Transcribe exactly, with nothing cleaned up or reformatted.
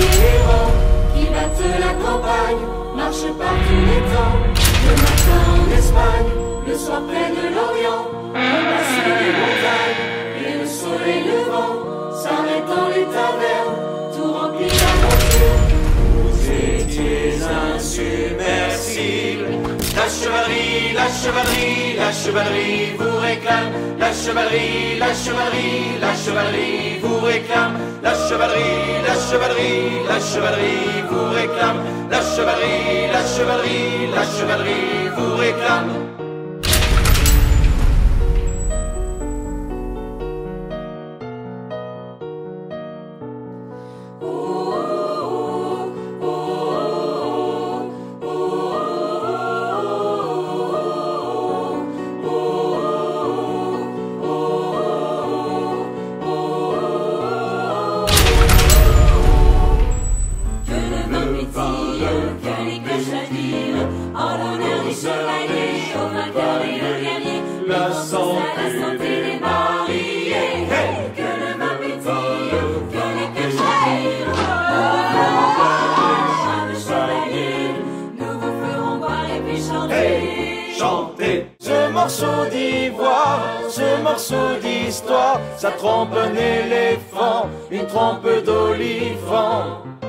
chevaliers errants qui battent la campagne, marchent par tous les temps. Le matin en Espagne, le soir près de l'Orient, on passe les montagnes et le soleil levant s'arrête dans les tavernes, tout rempli d'aventures. Vous étiez insubmersibles. La chevalerie, la chevalerie, la chevalerie vous réclame. La chevalerie, la chevalerie, la chevalerie vous réclame. La chevalerie, la chevalerie, la chevalerie vous réclame. La chevalerie, la chevalerie, la chevalerie vous réclame. En l'honneur des chevaliers, au vainqueur et au guerrier, La santé, la santé des mariés. Hey. Que le vin pétille, que les cœurs jaillissent. Oh, chevaliers, nous vous ferons boire et puis chanter. Hey, chantez. Ce morceau d'ivoire, ce morceau d'histoire, ça trompe un éléphant, une trompe d'olifant.